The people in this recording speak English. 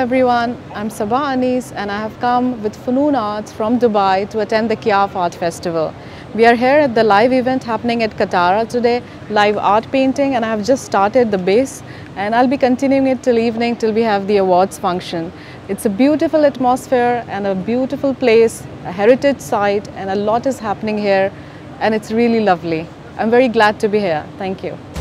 everyone, I'm Sabah Anis and I have come with Funoon Arts from Dubai to attend the QIAF Art Festival. We are here at the live event happening at Katara today, live art painting, and I have just started the base and I'll be continuing it till evening till we have the awards function. It's a beautiful atmosphere and a beautiful place, a heritage site, and a lot is happening here and it's really lovely. I'm very glad to be here. Thank you.